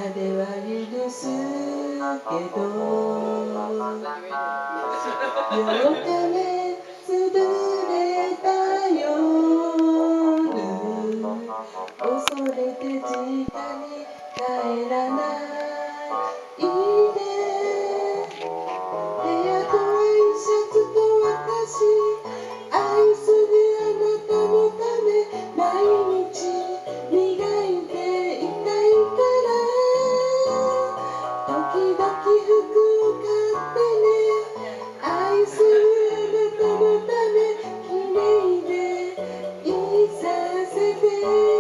では許すけど8日目潰れた夜恐れて実家に帰らないで部屋とワイシャツと私愛するあなたのため毎日磨いていたいから時々服を買ってね愛するあなたのため綺麗でいさせて